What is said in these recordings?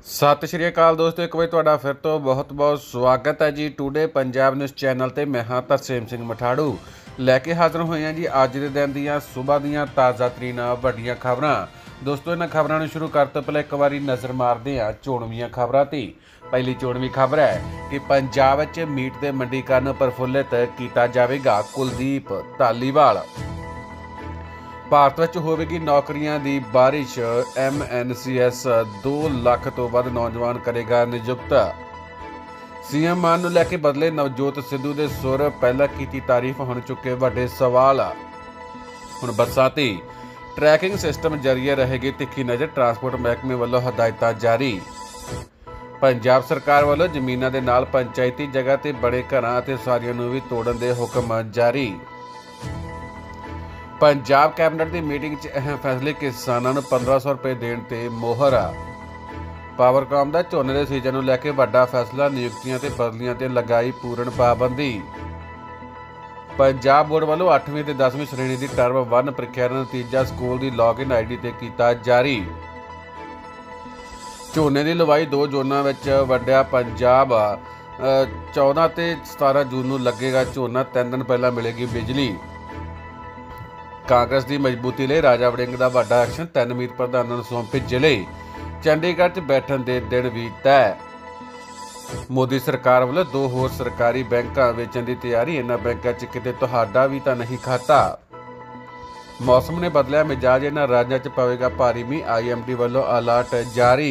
सत श्री अकाल दोस्तों, एक बार तुहाडा फिर तो बहुत बहुत स्वागत है जी टूडे पंजाब न्यूज़ चैनल ते। मैं हाँ तरसेम सिंह मठाड़ू लैके हाज़र होए हैं जी अज के दिन दीयां सुबह दीयां ताज़ा तरीन वड्डियां खबरां। दोस्तों इन्हां खबरां नूं शुरू करते पहले एक बारी नज़र मारते हैं चोणवीआं खबरां ते। पहली चोणवी खबर है कि पंजाब विच मीट के मंडीकरण प्रफुल्लित किया जाएगा। कुलदीप धालीवाल। ਭਾਰਤ ਵਿੱਚ ਹੋਵੇਗੀ ਨੌਕਰੀਆਂ ਦੀ ਬਾਰਿਸ਼। MNCS 2 ਲੱਖ ਤੋਂ ਵੱਧ ਨੌਜਵਾਨ ਕਰੇਗਾ ਨਿਯੁਕਤ। ਸੀਐਮ ਮਾਨ ਨੂੰ ਲੈ ਕੇ ਬਦਲੇ ਨਵਜੋਤ ਸਿੱਧੂ ਦੇ ਸੁਰ। ਪਹਿਲਾਂ ਕੀਤੀ ਤਾਰੀਫ, ਹੁਣ ਚੁੱਕੇ ਵੱਡੇ ਸਵਾਲ। ਹੁਣ ਬੱਸਾਂ ਤੇ ਟਰੈਕਿੰਗ ਸਿਸਟਮ ਜ਼ਰੀਏ ਰਹੇਗੀ ਤਿੱਖੀ ਨਜ਼ਰ। ਟਰਾਂਸਪੋਰਟ ਮਹਿਕਮੇ ਵੱਲੋਂ ਹਦਾਇਤਾਂ ਜਾਰੀ। ਪੰਜਾਬ ਸਰਕਾਰ ਵੱਲੋਂ ਜ਼ਮੀਨਾਂ ਦੇ ਨਾਲ ਪੰਚਾਇਤੀ ਜਗ੍ਹਾ ਤੇ ਬੜੇ ਘਰਾਂ ਅਤੇ ਸਾਰੀਆਂ ਨੂੰ ਵੀ ਤੋੜਨ ਦੇ ਹੁਕਮ ਜਾਰੀ। पंजाब कैबिनेट की मीटिंग च अहम फैसले। किसानों को 1500 रुपए देने ते मोहर। पावरकॉम का झोने के सीजन को लैके वड्डा फैसला। नियुक्तियां ते बदलियां ते लगाई पूर्ण पाबंदी। पंजाब बोर्ड वालों 8वीं ते 10वीं श्रेणी की टर्म 1 ਪ੍ਰੀਖਿਆ ਦਾ नतीजा स्कूल की लॉगिन ID ते कीता जारी। झोने की लवाई 2 जोनां विच वंडिया पंजाब। 14 ते 17 जून को लगेगा झोना। 3 दिन पहला मिलेगी बिजली। कांग्रेस की मजबूती लिए राजा वड़िंग का वड्डा एक्शन। 3 मीत प्रधानों को सौंपे जिले। चंडीगढ़ च बैठन के दिन भी तय। मोदी सरकार वालों 2 होर सरकारी बैंक वेचण की तैयारी। इन्हां बैंकों च किते तुहाडा भी तां नहीं खाता। मौसम ने बदलिया मिजाज। इन्हां राज्यों च पवेगा भारी मींह। IMD वालों अलर्ट जारी।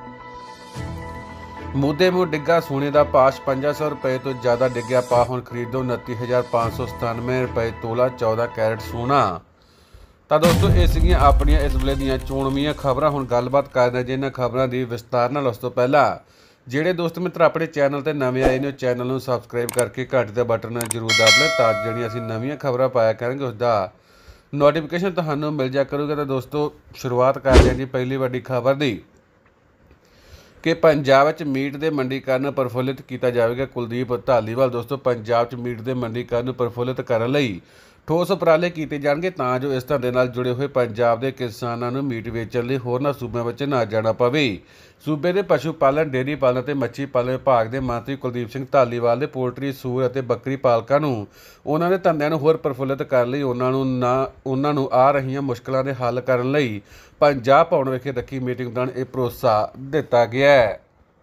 मूधे मूँह डिग्गा सोने का भाव। 5500 रुपए तो ज़्यादा डिग्या पा। हुण खरीदो 29,597 रुपए तोला 14 कैरेट सोना। तो दोस्तों ये सीगियां अपनियां इस वेले दीयां चोणवीआं खबरां। हुण गलबात करदे जे इन्हां खबरां दी विस्तार नाल। उस तो पहला ਜਿਹੜੇ दोस्त मित्र अपने चैनल ते नवे आए ने चैनल ਨੂੰ सबसक्राइब करके घंटी ਦਾ बटन जरूर दब लें ਤਾਂ ਜਿਹੜੀਆਂ ਅਸੀਂ ਨਵੀਆਂ ਖਬਰਾਂ ਪਾਇਆ ਕਰਾਂਗੇ ਉਸ ਦਾ ਨੋਟੀਫਿਕੇਸ਼ਨ ਤੁਹਾਨੂੰ ਮਿਲ ਜਾ ਕਰੂਗਾ। ਤਾਂ ਦੋਸਤੋ ਸ਼ੁਰੂਆਤ ਕਰਦੇ ਹਾਂ ਜੀ ਪਹਿਲੀ ਵੱਡੀ ਖਬਰ ਦੀ कि पंजाब में मीट के मंडीकरण प्रफुल्लित किया जाएगा। कुलदीप धालीवाल। दोस्तों पंजाब में मीट के मंडीकरण प्रफुल्लित करने लई ठोस उपराले किए जाएंगे तां जो इस धंधे नाल जुड़े हुए पंजाब के किसानों को मीट वेचण लई होरनां सूबਿਆਂ ਵਿੱਚ ना जाना पवे। सूबे के पशु पालन, डेयरी पालन ते मच्छी पालन विभाग के मंत्री कुलदीप सिंह धालीवाल ने पोल्ट्री, सूर ਅਤੇ ਬੱਕਰੀ ਪਾਲਕਾਂ ਨੂੰ ਉਹਨਾਂ ਦੇ ਧੰਦਿਆਂ ਨੂੰ ਹੋਰ ਪ੍ਰਫੁੱਲਿਤ ਕਰਨ ਲਈ ਉਹਨਾਂ ਨੂੰ ਆ ਰਹੀਆਂ ਮੁਸ਼ਕਲਾਂ ਦੇ ਹੱਲ ਕਰਨ ਲਈ पंजाब भवन विखे रखी मीटिंग दौरान यह भरोसा दिता गया है।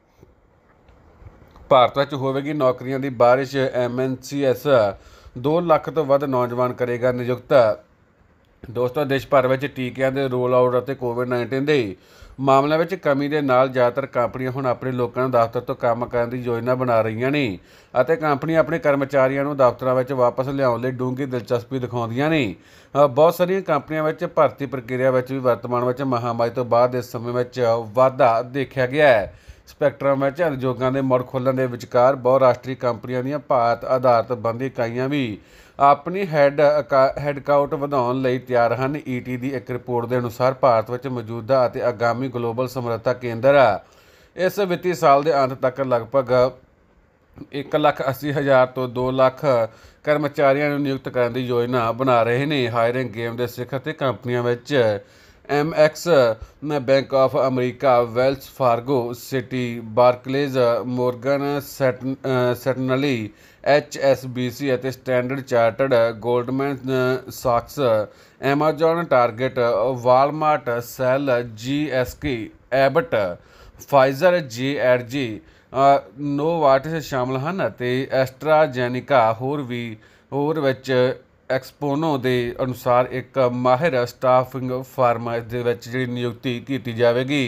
भारत में होवेगी नौकरियों की बारिश। MNCS 2 ਲੱਖ तो वध नौजवान करेगा नियुक्त। दोस्तों देश भर में टीकिਆਂ ਦੇ रोल आउट और कोविड-19 के मामलों में कमी के नाल ज़्यादातर कंपनियां हुण अपने लोगों को दफ्तर तो काम करने की योजना बना रही ने ਅਤੇ कंपनियां अपने कर्मचारियों को दफ्तरों में वापस लियाउण लई डूंघी दिलचस्पी दिखाउंदियां ने। बहुत सारिया कंपनियों में भर्ती प्रक्रिया में भी वर्तमान में महामारी तो बाद इस समय में वाधा देखा गया है। स्पैक्ट्रम में उद्योगों के मुड़ खोलण के विचकार बहुराष्ट्रीय कंपनियों दी भारत आधारित बंदी इकाइयां भी अपनी हैडकाउंट ਵਧਾਉਣ ਲਈ ਤਿਆਰ ਹਨ। ET की एक रिपोर्ट के अनुसार भारत में मौजूदा और आगामी ग्लोबल समर्था केंद्र इस वित्तीय साल के अंत तक लगभग 1,80,000 तो 2 ਲੱਖ कर्मचारियों को नियुक्त करने की योजना बना रहे हैं। हायरिंग गेम के सिखर ते कंपनियों में MX bank of America, Wells Fargo, Citi, Barclays, Morgan Stanley, HSBC ਅਤੇ स्टैंडर्ड चार्टर्ड, गोल्डमैन सॉक्स, एमाजॉन, टारगेट, वालमार्ट, सेल, GSK, Abbott, Pfizer, JRG, Novartis शामिल हैं। एस्ट्राजेनिका होर विच एक्सपोनो के अनुसार एक माहिर स्टाफिंग फर्म जी नियुक्ति की जाएगी।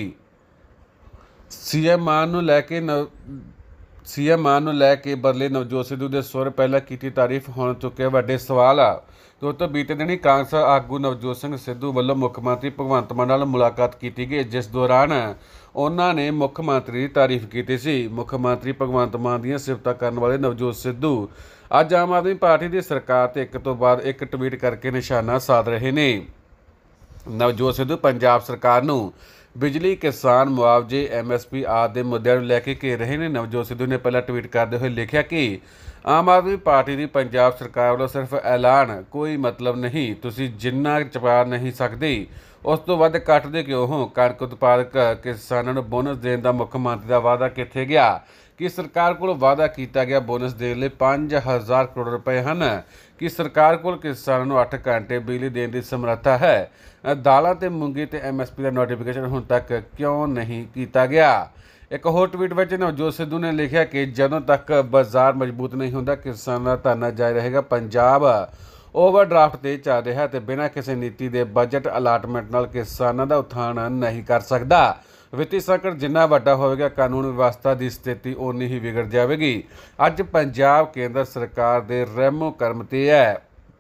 सीएम मान ਨੂੰ ਲੈ ਕੇ ਬਦਲੇ ਨਵਜੋਤ ਸਿੱਧੂ ਦੇ ਸੁਰ। ਪਹਿਲਾਂ ਕੀਤੀ ਤਾਰੀਫ, ਹੁਣ ਚੁੱਕੇ ਵੱਡੇ ਸਵਾਲ। दोस्तों बीते दिन ही कांग्रेस आगू नवजोत सिंह सिद्धू वालों मुख्यमंत्री भगवंत मान नाल मुलाकात की गई, जिस दौरान उन्होंने मुख्यमंत्री की तारीफ की सी। मुख्यमंत्री भगवंत मान दी सिफतां करने वाले नवजोत सिद्धू अज आम आदमी पार्टी की सरकार ते एक तो बाद एक ट्वीट करके निशाना साध रहे ने। नवजोत सिद्धू पंजाब सरकार नूं बिजली, किसान मुआवजे, MSP आदि मुद्दों को लैके घेर रहे हैं। नवजोत सिद्धू ने पहला ट्वीट करते हुए लिखा कि आम आदमी पार्टी की पंजाब सरकार वालों सिर्फ ऐलान, कोई मतलब नहीं। तुसीं जिन्ना चपा नहीं सकते ਉਸ ਤੋਂ ਵੱਧ ਕੱਟਦੇ ਕਿਉਂ ਹੋ? ਕਣਕ ਉਤਪਾਦਕ ਕਿਸਾਨਾਂ ਨੂੰ ਬੋਨਸ ਦੇਣ ਦਾ ਮੁੱਖ ਮੰਤਰੀ ਦਾ ਵਾਅਦਾ ਕਿੱਥੇ ਗਿਆ? ਕਿ ਸਰਕਾਰ ਕੋਲ ਵਾਅਦਾ ਕੀਤਾ ਗਿਆ ਬੋਨਸ ਦੇਣ ਲਈ 5000 ਕਰੋੜ ਰੁਪਏ ਹਨ? ਕਿ ਸਰਕਾਰ ਕੋਲ ਕਿਸਾਨਾਂ ਨੂੰ 8 ਘੰਟੇ ਬਿਜਲੀ ਦੇਣ ਦੀ ਸਮਰੱਥਾ ਹੈ? ਦਾਲਾਂ ਤੇ ਮੂੰਗੀ ਤੇ MSP ਦਾ ਨੋਟੀਫਿਕੇਸ਼ਨ ਹੁਣ ਤੱਕ ਕਿਉਂ ਨਹੀਂ ਕੀਤਾ ਗਿਆ? ਇੱਕ ਹੋਰ ਟਵੀਟ ਵਿੱਚ ਨਵਜੋਤ ਸਿੱਧੂ ਨੇ ਲਿਖਿਆ ਕਿ ਜਦੋਂ ਤੱਕ ਬਾਜ਼ਾਰ ਮਜ਼ਬੂਤ ਨਹੀਂ ਹੁੰਦਾ ਕਿਸਾਨਾਂ ਦਾ ਧਰਨਾ ਜਾਰੀ ਰਹੇਗਾ। ਪੰਜਾਬ ਓਵਰਡਰਾਫਟ ਤੇ ਚੱਲ ਰਿਹਾ ਤੇ ਬਿਨਾਂ ਕਿਸੇ ਨੀਤੀ ਦੇ ਬਜਟ ਅਲਾਟਮੈਂਟ ਨਾਲ ਕਿਸਾਨਾਂ ਦਾ ਉਥਾਨ ਨਹੀਂ ਕਰ ਸਕਦਾ। ਵਿੱਤੀ ਸੰਕਟ ਜਿੰਨਾ ਵੱਡਾ ਹੋਵੇਗਾ ਕਾਨੂੰਨ ਵਿਵਸਥਾ ਦੀ ਸਥਿਤੀ ਓਨੀ ਹੀ ਵਿਗੜ ਜਾਵੇਗੀ। ਅੱਜ ਪੰਜਾਬ ਕੇਂਦਰ ਸਰਕਾਰ ਦੇ ਰਹਿਮੋ ਕਰਮ ਤੇ ਹੈ।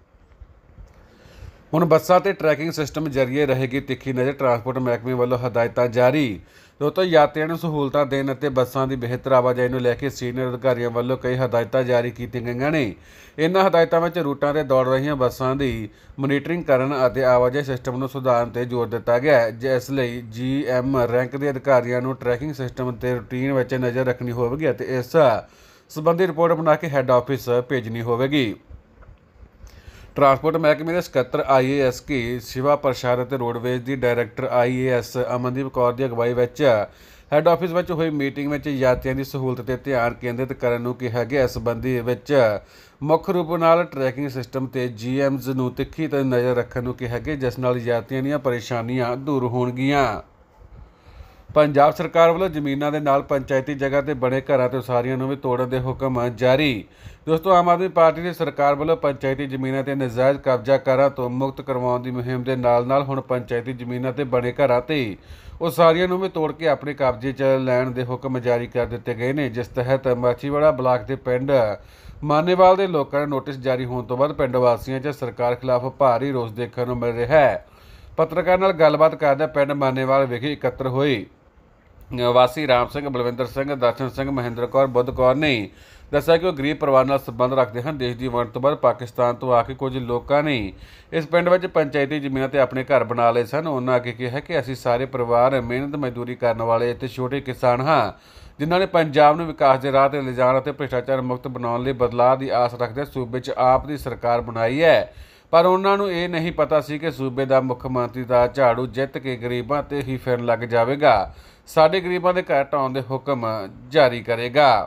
ਹੁਣ ਬੱਸਾਂ ਤੇ ਟਰੈਕਿੰਗ ਸਿਸਟਮ ਜ਼ਰੀਏ ਰਹੇਗੀ ਤਿੱਖੀ ਨਜ਼ਰ। ਟਰਾਂਸਪੋਰਟ ਮਹਿਕਮੇ ਵੱਲੋਂ ਹਦਾਇਤਾਂ ਜਾਰੀ। ਦੋਸਤੋ, ਯਾਤਰੀਆਂ ਨੂੰ ਸਹੂਲਤਾਂ ਦੇਣ ਅਤੇ ਬੱਸਾਂ ਦੀ ਬਿਹਤਰ ਆਵਾਜਾਈ ਨੂੰ ਲੈ ਕੇ ਸੀਨੀਅਰ ਅਧਿਕਾਰੀਆਂ ਵੱਲੋਂ ਕਈ ਹਦਾਇਤਾਂ ਜਾਰੀ ਕੀਤੀਆਂ ਗਈਆਂ ਨੇ। ਇਹਨਾਂ ਹਦਾਇਤਾਂ ਵਿੱਚ ਰੂਟਾਂ 'ਤੇ ਦੌੜ ਰਹੀਆਂ ਬੱਸਾਂ ਦੀ ਮੋਨੀਟਰਿੰਗ ਕਰਨ ਅਤੇ ਆਵਾਜਾਈ ਸਿਸਟਮ ਨੂੰ ਸੁਧਾਰਨ 'ਤੇ ਜ਼ੋਰ ਦਿੱਤਾ ਗਿਆ ਹੈ, ਜਿਸ ਲਈ GM ਰੈਂਕ ਦੇ ਅਧਿਕਾਰੀਆਂ ਨੂੰ ਟਰੈਕਿੰਗ ਸਿਸਟਮ 'ਤੇ ਰੂਟੀਨ ਵਿੱਚ ਨਜ਼ਰ ਰੱਖਣੀ ਹੋਵੇਗੀ ਅਤੇ ਇਸ ਸੰਬੰਧੀ ਰਿਪੋਰਟ ਬਣਾ ਕੇ ਹੈੱਡ ਆਫਿਸ ਭੇਜਣੀ ਹੋਵੇਗੀ। ਟਰਾਂਸਪੋਰਟ ਮਹਿਕਮੇ ਦੇ ਸਕੱਤਰ IASK ਸ਼ਿਵਾ ਪ੍ਰਸ਼ਾਦ ਅਤੇ ਰੋਡਵੇਜ਼ ਦੀ ਡਾਇਰੈਕਟਰ IAS ਅਮਨਦੀਪ ਕੌਰ ਦੀ ਅਗਵਾਈ ਵਿੱਚ ਹੈੱਡ ਆਫਿਸ ਵਿੱਚ ਹੋਈ ਮੀਟਿੰਗ ਵਿੱਚ ਯਾਤਰੀਆਂ ਦੀ ਸਹੂਲਤ 'ਤੇ ਧਿਆਨ ਕੇਂਦਰਿਤ ਕਰਨ ਨੂੰ ਕਿਹਾ ਗਿਆ। ਇਸ ਸੰਬੰਧੀ ਵਿੱਚ ਮੁੱਖ ਰੂਪ ਨਾਲ ਟਰੈਕਿੰਗ ਸਿਸਟਮ 'ਤੇ GMs ਨੂੰ ਤਿੱਖੀ ਤੇ ਨਜ਼ਰ ਰੱਖਣ ਨੂੰ ਕਿਹਾ ਗਿਆ, ਜਿਸ ਨਾਲ ਯਾਤਰੀਆਂ ਦੀਆਂ ਪਰੇਸ਼ਾਨੀਆਂ ਦੂਰ ਹੋਣਗੀਆਂ। ਪੰਜਾਬ ਸਰਕਾਰ ਵੱਲੋਂ ਜ਼ਮੀਨਾਂ ਦੇ ਨਾਲ ਪੰਚਾਇਤੀ ਜਗ੍ਹਾ 'ਤੇ ਬਣੇ ਘਰਾਂ ਤੇ ਉਸਾਰੀਆਂ ਨੂੰ ਵੀ ਤੋੜਨ ਦੇ ਹੁਕਮ ਜਾਰੀ। ਦੋਸਤੋ, ਆਮ ਆਦਮੀ ਪਾਰਟੀ ਦੀ ਸਰਕਾਰ ਵੱਲੋਂ ਪੰਚਾਇਤੀ ਜ਼ਮੀਨਾਂ 'ਤੇ ਨਜਾਇਜ਼ ਕਬਜ਼ਾ ਤੋਂ ਮੁਕਤ ਕਰਵਾਉਣ ਦੀ ਮੁਹਿੰਮ ਦੇ ਨਾਲ ਹੁਣ ਪੰਚਾਇਤੀ ਜ਼ਮੀਨਾਂ 'ਤੇ ਬਣੇ ਘਰਾਂ ਤੇ ਉਸਾਰੀਆਂ ਨੂੰ ਵੀ ਤੋੜ ਕੇ ਆਪਣੇ ਕਬਜ਼ੇ 'ਚ ਲੈਣ ਦੇ ਹੁਕਮ ਜਾਰੀ ਕਰ ਦਿੱਤੇ ਗਏ ਨੇ, ਜਿਸ ਤਹਿਤ ਮਾਛੀਵਾੜਾ ਬਲਾਕ ਦੇ ਪਿੰਡ ਮਾਨੇਵਾਲ ਦੇ ਲੋਕਾਂ ਨੂੰ ਨੋਟਿਸ ਜਾਰੀ ਹੋਣ ਤੋਂ ਬਾਅਦ ਪਿੰਡ ਵਾਸੀਆਂ 'ਚ ਸਰਕਾਰ ਖਿਲਾਫ ਭਾਰੀ ਰੋਸ ਦੇਖਣ ਨੂੰ ਮਿਲ ਰਿਹਾ ਹੈ। ਪੱਤਰਕਾਰ ਨਾਲ ਗੱਲਬਾਤ ਕਰਦਿਆਂ ਪਿੰਡ ਮਾਨੇਵਾਲ ਵਿਖੇ ਇਕੱਤਰ ਹੋਏ ਵਾਸੀ ਰਾਮ ਸਿੰਘ, ਬਲਵਿੰਦਰ ਸਿੰਘ, ਦਰਸ਼ਨ ਸਿੰਘ, ਮਹਿੰਦਰ ਕੌਰ, ਬੁੱਧ ਕੌਰ ਨੇ ਦੱਸਿਆ ਕਿ ਉਹ ਗਰੀਬ ਪਰਿਵਾਰ ਨਾਲ ਸੰਬੰਧ ਰੱਖਦੇ ਹਨ। ਦੇਸ਼ ਦੀ ਵੰਡ ਤੋਂ ਬਾਅਦ ਪਾਕਿਸਤਾਨ ਤੋਂ ਆ ਕੇ ਕੁਝ ਲੋਕਾਂ ਨੇ ਇਸ ਪਿੰਡ ਵਿੱਚ ਪੰਚਾਇਤੀ ਜ਼ਮੀਨਾਂ 'ਤੇ ਆਪਣੇ ਘਰ ਬਣਾ ਲਏ ਸਨ। ਉਹਨਾਂ ਅੱਗੇ ਕਿਹਾ ਕਿ ਅਸੀਂ ਸਾਰੇ ਪਰਿਵਾਰ ਮਿਹਨਤ ਮਜ਼ਦੂਰੀ ਕਰਨ ਵਾਲੇ ਅਤੇ ਛੋਟੇ ਕਿਸਾਨ ਹਾਂ, ਜਿਨ੍ਹਾਂ ਨੇ ਪੰਜਾਬ ਨੂੰ ਵਿਕਾਸ ਦੇ ਰਾਹ 'ਤੇ ਲਿਜਾਣ ਅਤੇ ਭ੍ਰਿਸ਼ਟਾਚਾਰ ਮੁਕਤ ਬਣਾਉਣ ਲਈ ਬਦਲਾਅ ਦੀ ਆਸ ਰੱਖਦੇ ਸੂਬੇ 'ਚ ਆਪ ਦੀ ਸਰਕਾਰ ਬਣਾਈ ਹੈ। ਪਰ ਉਹਨਾਂ ਨੂੰ ਇਹ ਨਹੀਂ ਪਤਾ ਸੀ ਕਿ ਸੂਬੇ ਦਾ ਮੁੱਖ ਮੰਤਰੀ ਦਾ ਝਾੜੂ ਜਿੱਤ ਕੇ ਗਰੀਬਾਂ 'ਤੇ ਹੀ ਫਿਰਨ ਲੱਗ ਜਾਵੇਗਾ, ਸਾਡੇ ਗਰੀਬਾਂ ਦੇ ਘਰ ਢਾਉਣ ਦੇ ਹੁਕਮ ਜਾਰੀ ਕਰੇਗਾ।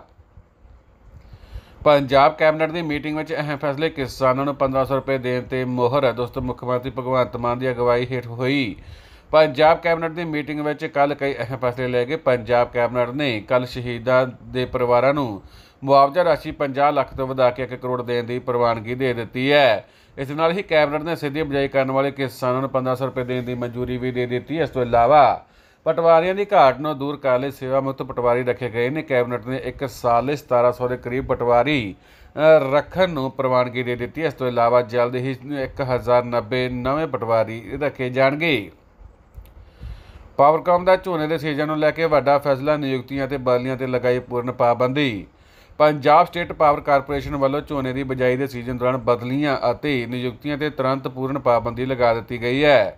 ਪੰਜਾਬ ਕੈਬਨਿਟ ਦੀ ਮੀਟਿੰਗ ਵਿੱਚ ਅਹਿਮ ਫੈਸਲੇ। ਕਿਸਾਨਾਂ ਨੂੰ 1500 ਰੁਪਏ ਦੇਣ 'ਤੇ ਮੋਹਰ। ਦੋਸਤੋ, ਮੁੱਖ ਮੰਤਰੀ ਭਗਵੰਤ ਮਾਨ ਦੀ ਅਗਵਾਈ ਹੇਠ ਹੋਈ ਪੰਜਾਬ ਕੈਬਨਿਟ ਦੀ ਮੀਟਿੰਗ ਵਿੱਚ ਕੱਲ੍ਹ ਕਈ ਅਹਿਮ ਫੈਸਲੇ ਲਏ ਗਏ। ਪੰਜਾਬ ਕੈਬਨਿਟ ਨੇ ਕੱਲ੍ਹ ਸ਼ਹੀਦਾਂ ਦੇ ਪਰਿਵਾਰਾਂ ਨੂੰ ਮੁਆਵਜ਼ਾ ਰਾਸ਼ੀ 50 ਲੱਖ ਤੋਂ ਵਧਾ ਕੇ 1 ਕਰੋੜ ਦੇਣ ਦੀ ਪ੍ਰਵਾਨਗੀ ਦੇ ਦਿੱਤੀ ਹੈ। ਇਸ ਨਾਲ ਹੀ ਕੈਬਨਿਟ ਨੇ ਸਿੱਧੀ ਬਿਜਾਈ ਕਰਨ ਵਾਲੇ ਕਿਸਾਨਾਂ ਨੂੰ 1500 ਰੁਪਏ ਦੇਣ ਦੀ ਮਨਜ਼ੂਰੀ ਵੀ ਦੇ ਦਿੱਤੀ ਹੈ। ਇਸ ਤੋਂ ਇਲਾਵਾ ਪਟਵਾਰੀਆਂ ਦੀ ਘਾਟ ਨੂੰ ਦੂਰ ਕਰਨ ਲਈ ਸੇਵਾ ਮੁਕਤ ਪਟਵਾਰੀ ਰੱਖੇ ਗਏ ਨੇ। ਕੈਬਨਿਟ ਨੇ 1 ਸਾਲ ਲਈ 1700 ਦੇ ਕਰੀਬ ਪਟਵਾਰੀ ਰੱਖਣ ਨੂੰ ਪ੍ਰਵਾਨਗੀ ਦੇ ਦਿੱਤੀ ਹੈ। ਇਸ ਤੋਂ ਇਲਾਵਾ ਜਲਦ ਹੀ 1090 ਨਵੇਂ ਪਟਵਾਰੀ ਰੱਖੇ ਜਾਣਗੇ। ਪਾਵਰਕਾਮ ਦਾ ਝੋਨੇ ਦੇ ਸੀਜ਼ਨ ਨੂੰ ਲੈ ਕੇ ਵੱਡਾ ਫੈਸਲਾ। ਨਿਯੁਕਤੀਆਂ ਤੇ ਬਦਲੀਆਂ ਤੇ ਲਗਾਈ ਪੂਰਨ ਪਾਬੰਦੀ। ਪੰਜਾਬ ਸਟੇਟ ਪਾਵਰ ਕਾਰਪੋਰੇਸ਼ਨ ਵੱਲੋਂ ਝੋਨੇ ਦੀ ਬਿਜਾਈ ਦੇ ਸੀਜ਼ਨ ਦੌਰਾਨ ਬਦਲੀਆਂ ਅਤੇ ਨਿਯੁਕਤੀਆਂ ਤੇ ਤੁਰੰਤ ਪੂਰਨ ਪਾਬੰਦੀ ਲਗਾ ਦਿੱਤੀ ਗਈ ਹੈ।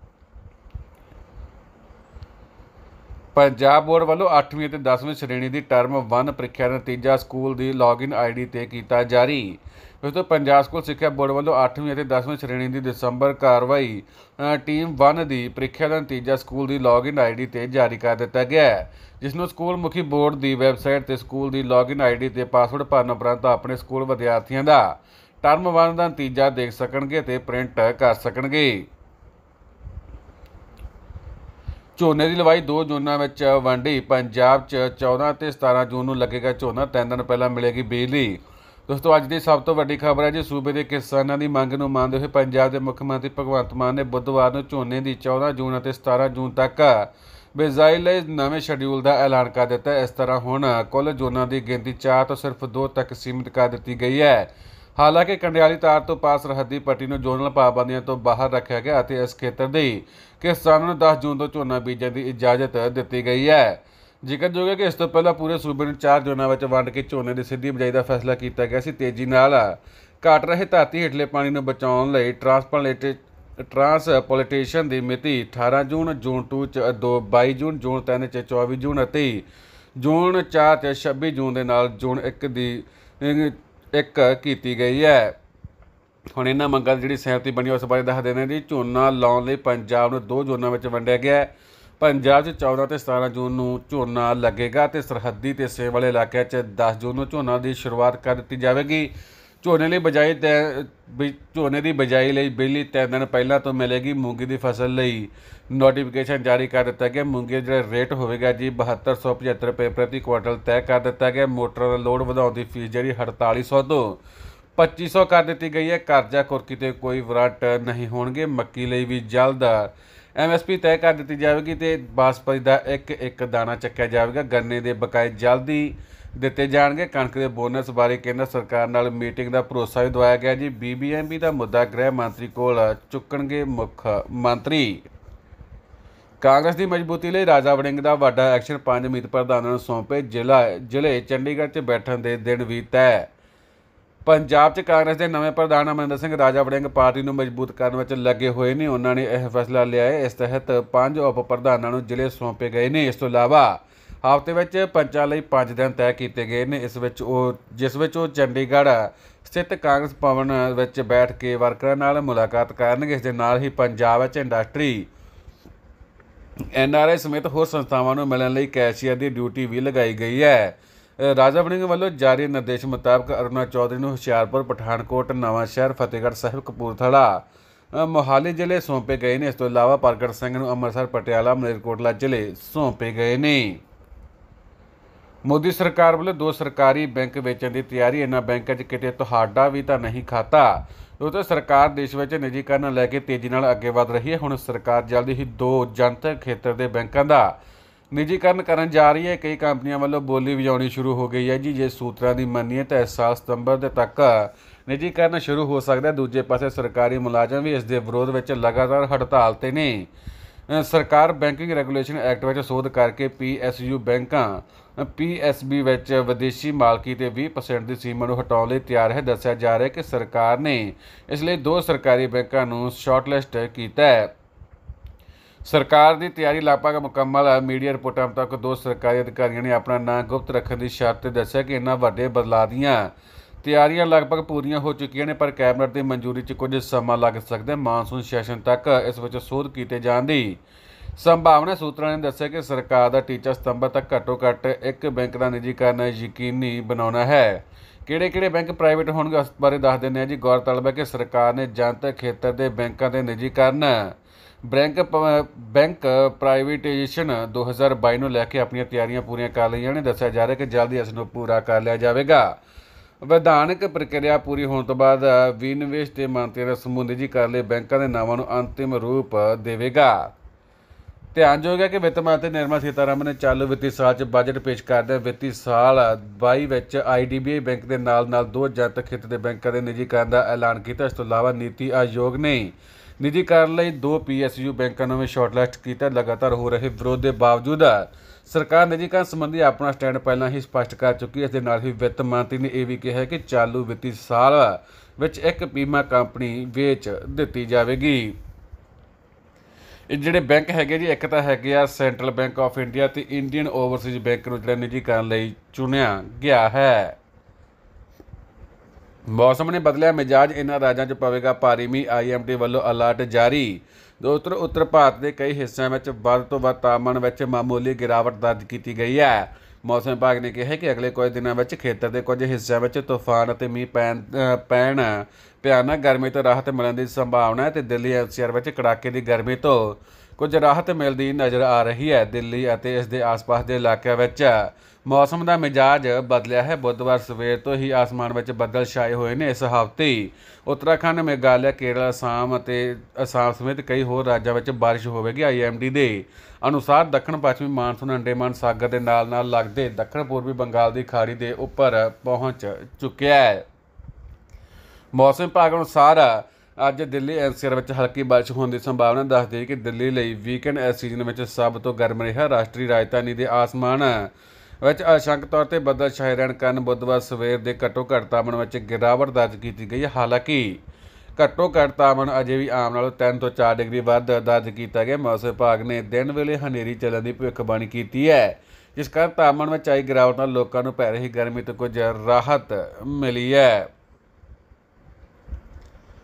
ਪੰਜਾਬ ਬੋਰਡ ਵੱਲੋਂ 8ਵੀਂ ਅਤੇ 10ਵੀਂ ਸ਼੍ਰੇਣੀ ਦੀ ਟਰਮ 1 ਪ੍ਰੀਖਿਆ ਦਾ ਨਤੀਜਾ ਸਕੂਲ ਦੀ ਲੌਗਇਨ ID ਤੇ ਕੀਤਾ ਜਾਰੀ। ਇਸ ਤੋਂ ਪੰਜਾਬ ਸਕੂਲ ਸਿੱਖਿਆ ਬੋਰਡ ਵੱਲੋਂ 8ਵੀਂ ਅਤੇ 10ਵੀਂ ਸ਼੍ਰੇਣੀ ਦੀ ਦਸੰਬਰ ਕਾਰਵਾਈ ਟੀਮ 1 ਦੀ ਪ੍ਰੀਖਿਆ ਦਾ ਨਤੀਜਾ ਸਕੂਲ ਦੀ ਲੌਗਇਨ ID ਤੇ ਜਾਰੀ ਕਰ ਦਿੱਤਾ ਗਿਆ ਹੈ, ਜਿਸ ਨੂੰ ਸਕੂਲ ਮੁਖੀ ਬੋਰਡ ਦੀ ਵੈਬਸਾਈਟ ਤੇ ਸਕੂਲ ਦੀ ਲੌਗਇਨ ID ਤੇ ਪਾਸਵਰਡ ਭਰਨ ਉਪਰੰਤ ਆਪਣੇ ਸਕੂਲ ਵਿਦਿਆਰਥੀਆਂ ਦਾ ਟਰਮ 1 ਦਾ ਨਤੀਜਾ ਦੇਖ ਸਕਣਗੇ ਤੇ ਪ੍ਰਿੰਟ ਕਰ ਸਕਣਗੇ। ਝੋਨੇ ਦੀ ਲਵਾਈ 2 ਜ਼ੋਨਾਂ ਵਿੱਚ ਵੰਡੀ। ਪੰਜਾਬ 'ਚ 14 ਤੇ 17 ਜੂਨ ਨੂੰ ਲੱਗੇਗਾ ਝੋਨਾ। 3 ਦਿਨ ਪਹਿਲਾਂ ਮਿਲੇਗੀ ਬਿਜਲੀ। ਦੋਸਤੋ, ਅੱਜ ਦੀ ਸਭ ਤੋਂ ਵੱਡੀ ਖਬਰ ਹੈ ਜੀ। ਸੂਬੇ ਦੇ ਕਿਸਾਨਾਂ ਦੀ ਮੰਗ ਨੂੰ ਮੰਨਦੇ ਹੋਏ ਪੰਜਾਬ ਦੇ ਮੁੱਖ ਮੰਤਰੀ ਭਗਵੰਤ ਮਾਨ ਨੇ ਬੁੱਧਵਾਰ ਨੂੰ ਝੋਨੇ ਦੀ 14 ਜੂਨ ਅਤੇ 17 ਜੂਨ ਤੱਕ ਬਿਜਾਈ ਲਈ ਨਵੇਂ ਸ਼ੈਡਿਊਲ ਦਾ ਐਲਾਨ ਕਰ ਦਿੱਤਾ। ਇਸ ਤਰ੍ਹਾਂ ਹੁਣ ਕੁੱਲ ਜ਼ੋਨਾਂ ਦੀ ਗਿਣਤੀ 4 ਤੋਂ ਸਿਰਫ 2 ਤੱਕ ਸੀਮਿਤ ਕਰ ਦਿੱਤੀ ਗਈ ਹੈ। ਹਾਲਾਂਕਿ ਕੰਡਿਆਲੀ ਤਾਰ ਤੋਂ ਪਾਰ ਸਰਹੱਦੀ ਪੱਟੀ ਨੂੰ ਜ਼ੋਨਲ ਪਾਬੰਦੀਆਂ ਤੋਂ ਬਾਹਰ ਰੱਖਿਆ ਗਿਆ ਅਤੇ ਇਸ ਖੇਤਰ ਦੇ ਕਿਸਾਨਾਂ ਨੂੰ 10 ਜੂਨ ਤੋਂ ਝੋਨਾ ਬੀਜਣ ਦੀ ਇਜਾਜ਼ਤ ਦਿੱਤੀ ਗਈ ਹੈ। ਜ਼ਿਕਰਯੋਗ ਹੈ ਕਿ ਇਸ ਤੋਂ ਪਹਿਲਾਂ ਪੂਰੇ ਸੂਬੇ ਨੂੰ 4 ਜ਼ੋਨਾਂ ਵਿੱਚ ਵੰਡ ਕੇ ਝੋਨੇ ਦੀ ਸਿੱਧੀ ਬਿਜਾਈ ਦਾ ਫੈਸਲਾ ਕੀਤਾ ਗਿਆ ਸੀ। ਤੇਜ਼ੀ ਨਾਲ ਘਟ ਰਹੇ ਧਰਤੀ ਹੇਠਲੇ ਪਾਣੀ ਨੂੰ ਬਚਾਉਣ ਲਈ ਟਰਾਂਸਪੋਲੇਟੇਸ਼ਨ ਦੀ ਮਿਤੀ 18 ਜੂਨ, ਜੂਨ 2 'ਚ 22 ਜੂਨ, ਜੂਨ 3 'ਚ 24 ਜੂਨ ਅਤੇ ਜੂਨ 4 'ਚ 26 ਜੂਨ ਦੇ ਨਾਲ ਜੂਨ 1 ਦੀ 1 ਕੀਤੀ ਗਈ ਹੈ। ਹੁਣ ਇਹਨਾਂ ਮੰਗਾਂ ਦੀ ਜਿਹੜੀ ਸਹਿਮਤੀ ਬਣੀ ਉਸ ਬਾਰੇ ਦੱਸ ਦਿੰਦੇ ਜੀ। ਝੋਨਾ ਲਾਉਣ ਲਈ ਪੰਜਾਬ ਨੂੰ 2 ਜ਼ੋਨਾਂ ਵਿੱਚ ਵੰਡਿਆ ਗਿਆ ਹੈ। ਪੰਜਾਬ 'ਚ 14 ਤੇ 17 ਜੂਨ ਨੂੰ ਝੋਨਾ ਲੱਗੇਗਾ ਅਤੇ ਸਰਹੱਦੀ ਤੇ ਸੇਮ ਵਾਲੇ ਇਲਾਕਿਆਂ 'ਚ 10 ਜੂਨ ਨੂੰ ਝੋਨਾ ਦੀ ਸ਼ੁਰੂਆਤ ਕਰ ਦਿੱਤੀ ਜਾਵੇਗੀ। ਝੋਨੇ ਦੀ ਬਿਜਾਈ ਲਈ ਬਿਜਲੀ 3 ਦਿਨ ਪਹਿਲਾਂ ਤੋਂ ਮਿਲੇਗੀ। ਮੂੰਗੀ ਦੀ ਫਸਲ ਲਈ ਨੋਟੀਫਿਕੇਸ਼ਨ ਜਾਰੀ ਕਰ ਦਿੱਤਾ ਗਿਆ। ਮੂੰਗੀ ਦਾ ਜਿਹੜਾ ਰੇਟ ਹੋਵੇਗਾ ਜੀ 7275 ਰੁਪਏ ਪ੍ਰਤੀ ਕੁਆਂਟਲ ਤੈਅ ਕਰ ਦਿੱਤਾ ਗਿਆ। ਮੋਟਰਾਂ ਦਾ ਲੋਡ ਵਧਾਉਣ ਦੀ ਫੀਸ ਜਿਹੜੀ 4800 ਤੋਂ 2500 ਕਰ ਦਿੱਤੀ ਗਈ ਹੈ। ਕਰਜ਼ਾ ਕੁਰਕੀ ਤੇ ਕੋਈ ਵਾਰੰਟ ਨਹੀਂ ਹੋਣਗੇ। ਮੱਕੀ ਲਈ ਵੀ ਜਲਦ MSP ਤੈਅ ਕਰ ਦਿੱਤੀ ਜਾਵੇਗੀ ਤੇ ਬਾਸਪਤੀ ਦਾ ਇੱਕ ਦਾਣਾ ਚੱਕਿਆ ਜਾਵੇਗਾ। ਗੰਨੇ ਦੇ ਬਕਾਏ ਜਲਦੀ ਦਿੱਤੇ ਜਾਣਗੇ। ਕਣਕ ਦੇ ਬੋਨਸ ਬਾਰੇ ਕੇਂਦਰ ਸਰਕਾਰ ਨਾਲ ਮੀਟਿੰਗ ਦਾ ਭਰੋਸਾ ਵੀ ਦਵਾਇਆ ਗਿਆ ਜੀ। BBMP ਦਾ ਮੁੱਦਾ ਗ੍ਰਹਿ ਮੰਤਰੀ ਕੋਲ ਚੁੱਕਣਗੇ ਮੁੱਖ ਮੰਤਰੀ। ਕਾਂਗਰਸ ਦੀ ਮਜ਼ਬੂਤੀ ਲਈ ਰਾਜਾ ਵੜਿੰਗ ਦਾ ਵੱਡਾ ਐਕਸ਼ਨ 5 ਮੀਤ ਪ੍ਰਧਾਨਾਂ ਨੂੰ ਸੌਂਪੇ। ਜ਼ਿਲ੍ਹੇ ਚੰਡੀਗੜ੍ਹ 'ਚ ਬੈਠਣ ਦੇ ਦਿਨ ਵੀ ਤੈਅ। ਪੰਜਾਬ 'ਚ ਕਾਂਗਰਸ ਦੇ ਨਵੇਂ ਪ੍ਰਧਾਨ ਅਮਰਿੰਦਰ ਸਿੰਘ ਰਾਜਾ ਵੜਿੰਗ ਪਾਰਟੀ ਨੂੰ ਮਜ਼ਬੂਤ ਕਰਨ ਵਿੱਚ ਲੱਗੇ ਹੋਏ ਨੇ। ਉਹਨਾਂ ਨੇ ਇਹ ਫੈਸਲਾ ਲਿਆ ਹੈ। ਇਸ ਤਹਿਤ 5 ਉਪ ਪ੍ਰਧਾਨਾਂ ਨੂੰ ਜ਼ਿਲ੍ਹੇ ਸੌਂਪੇ ਗਏ ਨੇ। ਇਸ ਤੋਂ ਇਲਾਵਾ ਹਫ਼ਤੇ ਵਿੱਚ ਪੰਚਾਂ ਲਈ 5 ਦਿਨ ਤੈਅ ਕੀਤੇ ਗਏ ਨੇ। ਜਿਸ ਵਿੱਚ ਉਹ ਚੰਡੀਗੜ੍ਹ ਸਥਿਤ ਕਾਂਗਰਸ ਭਵਨ ਵਿੱਚ ਬੈਠ ਕੇ ਵਰਕਰਾਂ ਨਾਲ ਮੁਲਾਕਾਤ ਕਰਨਗੇ। ਇਸ ਦੇ ਨਾਲ ਹੀ ਪੰਜਾਬ ਵਿੱਚ ਇੰਡਸਟਰੀ NRI ਸਮੇਤ ਹੋਰ ਸੰਸਥਾਵਾਂ ਨੂੰ ਮਿਲਣ ਲਈ ਕੈਸ਼ੀਅਰ ਦੀ ਡਿਊਟੀ ਵੀ ਲਗਾਈ ਗਈ ਹੈ। ਰਾਜਾ ਵੜਿੰਗ ਵੱਲੋਂ ਜਾਰੀ ਨਿਰਦੇਸ਼ ਮੁਤਾਬਕ ਅਰੁਣਾ ਚੌਧਰੀ ਨੂੰ ਹੁਸ਼ਿਆਰਪੁਰ, ਪਠਾਨਕੋਟ, ਨਵਾਂਸ਼ਹਿਰ, ਫਤਿਹਗੜ੍ਹ ਸਾਹਿਬ, ਕਪੂਰਥਲਾ, ਮੋਹਾਲੀ ਜ਼ਿਲ੍ਹੇ ਸੌਂਪੇ ਗਏ ਨੇ। ਇਸ ਤੋਂ ਇਲਾਵਾ ਪ੍ਰਗਟ ਸਿੰਘ ਨੂੰ ਅੰਮ੍ਰਿਤਸਰ, ਪਟਿਆਲਾ, ਮਲੇਰਕੋਟਲਾ ਜ਼ਿਲ੍ਹੇ ਸੌਂਪੇ ਗਏ ਨੇ। ਮੋਦੀ ਸਰਕਾਰ ਵੱਲੋਂ 2 ਸਰਕਾਰੀ ਬੈਂਕ ਵੇਚਣ ਦੀ ਤਿਆਰੀ। ਇਹਨਾਂ ਬੈਂਕਾਂ 'ਚ ਕਿਤੇ ਤੁਹਾਡਾ ਵੀ ਤਾਂ ਨਹੀਂ ਖਾਤਾ। ਉਦੋਂ ਸਰਕਾਰ ਦੇਸ਼ ਵਿੱਚ ਨਿੱਜੀਕਰਨ ਲੈ ਕੇ ਤੇਜ਼ੀ ਨਾਲ ਅੱਗੇ ਵਧ ਰਹੀ ਹੈ। ਹੁਣ ਸਰਕਾਰ ਜਲਦੀ ਹੀ 2 ਜਨਤਕ ਖੇਤਰ ਦੇ ਬੈਂਕਾਂ ਦਾ ਨਿੱਜੀਕਰਨ ਕਰਨ ਜਾ ਰਹੀ ਹੈ। ਕਈ ਕੰਪਨੀਆਂ ਵੱਲੋਂ ਬੋਲੀ ਵਜਾਉਣੀ ਸ਼ੁਰੂ ਹੋ ਗਈ ਹੈ ਜੀ। ਜੇ ਸੂਤਰਾਂ ਦੀ ਮੰਨੀਏ ਤਾਂ ਇਸ ਸਾਲ ਸਤੰਬਰ ਦੇ ਤੱਕ ਨਿੱਜੀਕਰਨ ਸ਼ੁਰੂ ਹੋ ਸਕਦਾ ਹੈ। ਦੂਜੇ ਪਾਸੇ ਸਰਕਾਰੀ ਮੁਲਾਜ਼ਮ ਵੀ ਇਸ ਦੇ ਵਿਰੋਧ ਵਿੱਚ ਲਗਾਤਾਰ ਹੜਤਾਲ 'ਤੇ ਨੇ। ਸਰਕਾਰ ਬੈਂਕਿੰਗ ਰੈਗੂਲੇਸ਼ਨ ਐਕਟ ਵਿੱਚ ਸੋਧ ਕਰਕੇ PSU ਬੈਂਕਾਂ PSB ਵਿੱਚ ਵਿਦੇਸ਼ੀ ਮਾਲਕੀ ਤੇ 20% ਦੀ ਸੀਮਾ ਨੂੰ ਹਟਾਉਣ ਲਈ ਤਿਆਰ ਹੈ। ਦੱਸਿਆ ਜਾ ਰਿਹਾ ਹੈ ਕਿ ਸਰਕਾਰ ਨੇ ਇਸ ਲਈ 2 ਸਰਕਾਰੀ ਬੈਂਕਾਂ ਨੂੰ ਸ਼ਾਰਟਲਿਸਟ ਕੀਤਾ ਹੈ। ਸਰਕਾਰ ਦੀ ਤਿਆਰੀ ਲਗਭਗ ਮੁਕੰਮਲ ਹੈ। ਮੀਡੀਆ ਰਿਪੋਰਟਾਂ ਮੁਤਾਬਕ 2 ਸਰਕਾਰੀ ਅਧਿਕਾਰੀਆਂ ਨੇ ਆਪਣਾ ਨਾਂ ਗੁਪਤ ਰੱਖਣ ਦੀ ਸ਼ਰਤ 'ਤੇ ਦੱਸਿਆ ਕਿ ਇਹਨਾਂ ਵੱਡੇ ਬਦਲਾਅ ਦੀਆਂ ਤਿਆਰੀਆਂ ਲਗਭਗ ਪੂਰੀਆਂ ਹੋ ਚੁੱਕੀਆਂ ਨੇ, ਪਰ ਕੈਬਨਿਟ ਦੀ ਮਨਜ਼ੂਰੀ 'ਚ ਕੁਝ ਸਮਾਂ ਲੱਗ ਸਕਦਾ ਹੈ। ਮਾਨਸੂਨ ਸੈਸ਼ਨ ਤੱਕ ਇਸ ਵਿੱਚ ਸੋਧ ਕੀਤੇ ਜਾਣ ਦੀ ਸੰਭਾਵਨਾ। ਸੂਤਰਾਂ ਨੇ ਦੱਸਿਆ ਕਿ ਸਰਕਾਰ ਦਾ ਟੀਚਾ ਸਤੰਬਰ ਤੱਕ ਘੱਟੋ ਘੱਟ 1 ਬੈਂਕ ਦਾ ਨਿੱਜੀਕਰਨ ਯਕੀਨੀ ਬਣਾਉਣਾ ਹੈ। ਕਿਹੜੇ ਬੈਂਕ ਪ੍ਰਾਈਵੇਟ ਹੋਣਗੇ ਉਸ ਬਾਰੇ ਦੱਸ ਦਿੰਦੇ ਹਾਂ ਜੀ। ਗੌਰਤਲਬ ਹੈ ਕਿ ਸਰਕਾਰ ਨੇ ਜਨਤਕ ਖੇਤਰ ਦੇ ਬੈਂਕਾਂ ਦੇ ਨਿੱਜੀਕਰਨ ਬੈਂਕ ਪ੍ਰਾਈਵੇਟਾਈਜੇਸ਼ਨ 2022 ਨੂੰ ਲੈ ਕੇ ਆਪਣੀਆਂ ਤਿਆਰੀਆਂ ਪੂਰੀਆਂ ਕਰ ਲਈਆਂ ਨੇ। ਦੱਸਿਆ ਜਾ ਰਿਹਾ ਕਿ ਜਲਦੀ ਇਸ ਨੂੰ ਪੂਰਾ ਕਰ ਲਿਆ ਜਾਵੇਗਾ। ਵਿਧਾਨਕ ਪ੍ਰਕਿਰਿਆ ਪੂਰੀ ਹੋਣ ਤੋਂ ਬਾਅਦ ਵਿਨਿਵੇਸ਼ ਤੇ ਮੰਤਰੀਆਂ ਦਾ ਸਮੂਹ ਨਿੱਜੀਕਰਨ ਲਈ ਬੈਂਕਾਂ ਦੇ ਨਾਵਾਂ ਨੂੰ ਅੰਤਿਮ ਰੂਪ ਦੇਵੇਗਾ। ਧਿਆਨਯੋਗ ਹੈ ਕਿ ਵਿੱਤ ਮੰਤਰੀ ਨਿਰਮਲਾ ਸੀਤਾਰਮਨ ਨੇ ਚਾਲੂ ਵਿੱਤੀ ਸਾਲ 'ਚ ਬਜਟ ਪੇਸ਼ ਕਰਦਿਆਂ ਵਿੱਤੀ ਸਾਲ 22 ਵਿੱਚ IDBI ਬੈਂਕ ਦੇ ਨਾਲ 2 ਜਨਤਕ ਖੇਤਰ ਦੇ ਬੈਂਕਾਂ ਦੇ ਨਿੱਜੀਕਰਨ ਦਾ ਐਲਾਨ ਕੀਤਾ। ਇਸ ਤੋਂ ਇਲਾਵਾ ਨੀਤੀ ਆਯੋਗ ਨੇ ਨਿੱਜੀਕਰਨ ਲਈ 2 PSU ਬੈਂਕਾਂ ਨੂੰ ਵੀ ਸ਼ਾਰਟਲਿਸਟ ਕੀਤਾ। ਲਗਾਤਾਰ ਹੋ ਰਹੇ ਵਿਰੋਧ ਦੇ ਬਾਵਜੂਦ ਸਰਕਾਰ ਨਿੱਜੀਕਰਨ ਸੰਬੰਧੀ ਆਪਣਾ ਸਟੈਂਡ ਪਹਿਲਾਂ ਹੀ ਸਪਸ਼ਟ ਕਰ ਚੁੱਕੀ ਹੈ। ਇਸ ਦੇ ਨਾਲ ਹੀ ਵਿੱਤ ਮੰਤਰੀ ਨੇ ਇਹ ਵੀ ਕਿਹਾ ਕਿ ਚਾਲੂ ਵਿੱਤੀ ਸਾਲ ਵਿੱਚ 1 ਬੀਮਾ ਕੰਪਨੀ ਵੇਚ ਦਿੱਤੀ ਜਾਵੇਗੀ। ਇਹ ਜਿਹੜੇ ਬੈਂਕ ਹੈਗੇ ਜੀ, ਇੱਕ ਤਾਂ ਹੈਗੇ ਆ ਸੈਂਟਰਲ ਬੈਂਕ ਆਫ ਇੰਡੀਆ ਤੇ ਇੰਡੀਅਨ ਓਵਰਸੀਜ਼ ਬੈਂਕ ਨੂੰ ਜਿਹੜਾ ਨਿੱਜੀਕਰਨ ਲਈ ਚੁਣਿਆ ਗਿਆ ਹੈ। ਮੌਸਮ ਨੇ ਬਦਲਿਆ ਮਿਜਾਜ, ਇਹਨਾਂ ਰਾਜਾਂ 'ਚ ਪਵੇਗਾ ਭਾਰੀ ਮੀਂਹ। IMD ਵੱਲੋਂ ਅਲਰਟ ਜਾਰੀ। ਉੱਤਰ ਭਾਰਤ ਦੇ ਕਈ ਹਿੱਸਿਆਂ ਵਿੱਚ ਵੱਧ ਤੋਂ ਵੱਧ ਤਾਪਮਾਨ ਵਿੱਚ ਮਾਮੂਲੀ ਗਿਰਾਵਟ ਦਰਜ ਕੀਤੀ ਗਈ ਹੈ। ਮੌਸਮ ਵਿਭਾਗ ਨੇ ਕਿਹਾ ਕਿ ਅਗਲੇ ਕੁਝ ਦਿਨਾਂ ਵਿੱਚ ਖੇਤਰ ਦੇ ਕੁਝ ਹਿੱਸਿਆਂ ਵਿੱਚ ਤੂਫਾਨ ਅਤੇ ਮੀਂਹ ਪੈਣ ਭਿਆਨਕ ਗਰਮੀ ਤੋਂ ਰਾਹਤ ਮਿਲਣ ਦੀ ਸੰਭਾਵਨਾ ਹੈ ਤੇ ਦਿੱਲੀ NCR ਵਿੱਚ ਕੜਾਕੇ ਦੀ ਗਰਮੀ ਤੋਂ ਕੁਝ ਰਾਹਤ ਮਿਲਦੀ ਨਜ਼ਰ ਆ ਰਹੀ ਹੈ। ਦਿੱਲੀ ਅਤੇ ਇਸ ਦੇ ਆਸ-ਪਾਸ ਦੇ ਇਲਾਕਿਆਂ ਵਿੱਚ ਮੌਸਮ ਦਾ ਮਿਜਾਜ ਬਦਲਿਆ ਹੈ। ਬੁੱਧਵਾਰ ਸਵੇਰ ਤੋਂ ਹੀ ਆਸਮਾਨ ਵਿੱਚ ਬੱਦਲ ਛਾਏ ਹੋਏ ਨੇ। ਇਸ ਹਫ਼ਤੇ ਉੱਤਰਾਖੰਡ, ਮੇਘਾਲਿਆ, ਕੇਰਲ, ਅਸਾਮ ਸਮੇਤ ਕਈ ਹੋਰ ਰਾਜਾਂ ਵਿੱਚ ਬਾਰਿਸ਼ ਹੋਵੇਗੀ। IMD ਦੇ ਅਨੁਸਾਰ ਦੱਖਣ ਪੱਛਮੀ ਮਾਨਸੂਨ ਅੰਡੇਮਾਨ ਸਾਗਰ ਦੇ ਨਾਲ ਲੱਗਦੇ ਦੱਖਣ ਪੂਰਬੀ ਬੰਗਾਲ ਦੀ ਖਾੜੀ ਦੇ ਉੱਪਰ ਪਹੁੰਚ ਚੁੱਕਿਆ ਹੈ। ਮੌਸਮ ਵਿਭਾਗ ਅਨੁਸਾਰ ਅੱਜ ਦਿੱਲੀ NCR ਵਿੱਚ ਹਲਕੀ ਬਾਰਿਸ਼ ਹੋਣ ਦੀ ਸੰਭਾਵਨਾ। ਦੱਸਦੀ ਹੈ ਕਿ ਦਿੱਲੀ ਲਈ ਵੀਕਐਂਡ ਇਸ ਸੀਜ਼ਨ ਵਿੱਚ ਸਭ ਤੋਂ ਗਰਮ ਰਿਹਾ। ਰਾਸ਼ਟਰੀ ਰਾਜਧਾਨੀ ਦੇ ਆਸਮਾਨ ਵਿੱਚ ਅਸ਼ੰਕ ਤੌਰ 'ਤੇ ਬੱਦਲ ਛਾਏ ਰਹਿਣ ਕਾਰਨ ਬੁੱਧਵਾਰ ਸਵੇਰ ਦੇ ਘੱਟੋ ਘੱਟ ਤਾਪਮਾਨ ਵਿੱਚ ਗਿਰਾਵਟ ਦਰਜ ਕੀਤੀ ਗਈ ਹੈ। ਹਾਲਾਂਕਿ ਘੱਟੋ ਘੱਟ ਤਾਪਮਾਨ ਅਜੇ ਵੀ ਆਮ ਨਾਲੋਂ 3 ਤੋਂ 4 ਡਿਗਰੀ ਵੱਧ ਦਰਜ ਕੀਤਾ ਗਿਆ। ਮੌਸਮ ਵਿਭਾਗ ਨੇ ਦਿਨ ਵੇਲੇ ਹਨੇਰੀ ਚੱਲਣ ਦੀ ਭਵਿੱਖਬਾਣੀ ਕੀਤੀ ਹੈ, ਜਿਸ ਕਾਰਨ ਤਾਪਮਾਨ ਵਿੱਚ ਆਈ ਗਿਰਾਵਟ ਨਾਲ ਲੋਕਾਂ ਨੂੰ ਪੈ ਰਹੀ ਗਰਮੀ ਤੋਂ ਕੁਝ ਰਾਹਤ ਮਿਲੀ ਹੈ।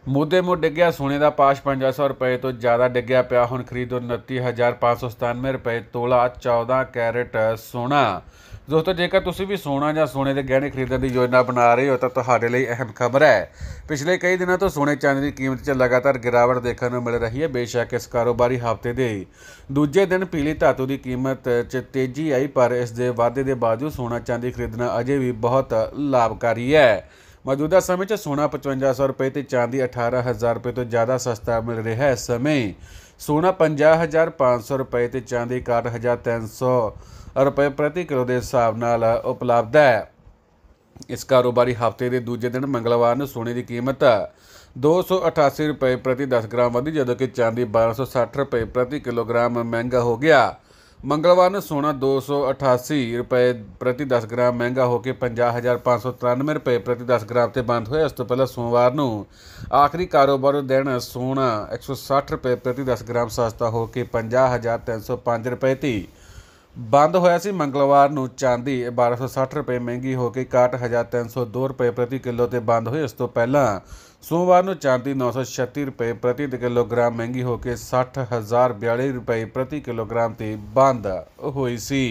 ਮੁੱਦੇ ਮੁੱਢ ਡਿੱਗਿਆ ਸੋਨੇ ਦਾ ਪਾਸ਼ 5500 ਰੁਪਏ ਤੋਂ ਜ਼ਿਆਦਾ ਡਿੱਗਿਆ ਪਿਆ। ਹੁਣ ਖਰੀਦੋ 29,597 ਰੁਪਏ ਤੋਲਾ 14 ਕੈਰਟ ਸੋਨਾ। ਦੋਸਤੋ, ਜੇਕਰ ਤੁਸੀਂ ਵੀ ਸੋਨਾ ਜਾਂ ਸੋਨੇ ਦੇ ਗਹਿਣੇ ਖਰੀਦਣ ਦੀ ਯੋਜਨਾ ਬਣਾ ਰਹੇ ਹੋ ਤਾਂ ਤੁਹਾਡੇ ਲਈ ਅਹਿਮ ਖਬਰ ਹੈ। ਪਿਛਲੇ ਕਈ ਦਿਨਾਂ ਤੋਂ ਸੋਨੇ ਚਾਂਦੀ ਦੀ ਕੀਮਤ 'ਚ ਲਗਾਤਾਰ ਗਿਰਾਵਟ ਦੇਖਣ ਨੂੰ ਮਿਲ ਰਹੀ ਹੈ। ਬੇਸ਼ੱਕ ਇਸ ਕਾਰੋਬਾਰੀ ਹਫ਼ਤੇ ਦੇ ਦੂਜੇ ਦਿਨ ਪੀਲੀ ਧਾਤੂ ਦੀ ਕੀਮਤ 'ਚ ਤੇਜ਼ੀ ਆਈ, ਪਰ ਇਸ ਦੇ ਵਾਧੇ ਦੇ ਬਾਵਜੂਦ ਸੋਨਾ ਚਾਂਦੀ ਖਰੀਦਣਾ ਅਜੇ ਵੀ ਬਹੁਤ ਲਾਭਕਾਰੀ ਹੈ। ਮੌਜੂਦਾ ਸਮੇਂ 'ਚ ਸੋਨਾ 5500 ਰੁਪਏ ਤੇ ਚਾਂਦੀ 18,000 ਰੁਪਏ ਤੋਂ ਜ਼ਿਆਦਾ ਸਸਤਾ ਮਿਲ ਰਿਹਾ ਹੈ। ਇਸ ਸਮੇਂ ਸੋਨਾ 50,500 ਰੁਪਏ ਤੇ ਚਾਂਦੀ 61,300 ਰੁਪਏ ਪ੍ਰਤੀ ਕਿਲੋ ਦੇ ਹਿਸਾਬ ਨਾਲ ਉਪਲਬਧ ਹੈ। ਇਸ ਕਾਰੋਬਾਰੀ ਹਫ਼ਤੇ ਦੇ ਦੂਜੇ ਦਿਨ ਮੰਗਲਵਾਰ ਨੂੰ ਸੋਨੇ ਦੀ ਕੀਮਤ 288 ਰੁਪਏ ਪ੍ਰਤੀ 10 ਗ੍ਰਾਮ ਵਧੀ, ਜਦੋਂ ਕਿ ਚਾਂਦੀ 1260 ਰੁਪਏ ਪ੍ਰਤੀ ਕਿਲੋਗ੍ਰਾਮ ਮਹਿੰਗਾ ਹੋ ਗਿਆ। ਮੰਗਲਵਾਰ ਨੂੰ ਸੋਨਾ 288 ਰੁਪਏ ਪ੍ਰਤੀ 10 ਗ੍ਰਾਮ ਮਹਿੰਗਾ ਹੋ ਕੇ 50,593 ਰੁਪਏ ਪ੍ਰਤੀ 10 ਗ੍ਰਾਮ ਤੇ ਬੰਦ ਹੋਇਆ। ਇਸ ਤੋਂ ਪਹਿਲਾਂ ਸੋਮਵਾਰ ਨੂੰ ਆਖਰੀ ਕਾਰੋਬਾਰ ਦਿਨ ਸੋਨਾ 160 ਰੁਪਏ ਪ੍ਰਤੀ 10 ਗ੍ਰਾਮ ਸਸਤਾ ਹੋ ਕੇ 50,305 ਰੁਪਏ ਤੇ ਬੰਦ ਹੋਇਆ ਸੀ। ਮੰਗਲਵਾਰ ਨੂੰ ਚਾਂਦੀ 1260 ਰੁਪਏ ਮਹਿੰਗੀ ਹੋ ਕੇ 61,302 ਰੁਪਏ ਪ੍ਰਤੀ ਕਿਲੋ ਤੇ ਬੰਦ ਹੋਈ। ਇਸ ਤੋਂ ਪਹਿਲਾਂ ਸੋਮਵਾਰ ਨੂੰ ਚਾਂਦੀ 936 ਰੁਪਏ ਪ੍ਰਤੀ ਕਿਲੋਗ੍ਰਾਮ ਮਹਿੰਗੀ ਹੋ ਕੇ 60,042 ਰੁਪਏ ਪ੍ਰਤੀ ਕਿਲੋਗ੍ਰਾਮ ਤੇ ਬੰਦ ਹੋਈ ਸੀ।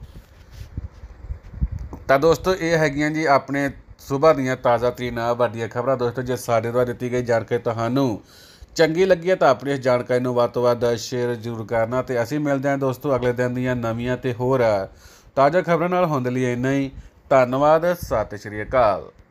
ਤਾਂ ਦੋਸਤੋ, ਇਹ ਹੈਗੀਆਂ ਜੀ ਆਪਣੇ ਸੁਬਾਹ ਦੀਆਂ ਤਾਜ਼ਾ ਤਰੀਨ ਵੱਡੀਆਂ ਖਬਰਾਂ। ਦੋਸਤੋ, ਜੇ ਸਾਡੇ ਦੁਆਰਾ ਦਿੱਤੀ ਗਈ ਜਾਣਕਾਰੀ ਤੁਹਾਨੂੰ ਚੰਗੀ ਲੱਗੀ ਹੈ ਤਾਂ ਆਪਣੀ ਇਸ ਜਾਣਕਾਰੀ ਨੂੰ ਵੱਧ ਤੋਂ ਵੱਧ ਸ਼ੇਅਰ ਜ਼ਰੂਰ ਕਰਨਾ, ਤੇ ਅਸੀਂ ਮਿਲਦੇ ਹਾਂ ਦੋਸਤੋ ਅਗਲੇ ਦਿਨ ਦੀਆਂ ਨਵੀਆਂ ਤੇ ਹੋਰ ਤਾਜ਼ਾ ਖਬਰਾਂ ਨਾਲ। ਹੋਣ ਦੇ ਲਈ ਇੰਨਾ ਹੀ। ਧੰਨਵਾਦ। ਸਤਿ ਸ਼੍ਰੀ ਅਕਾਲ।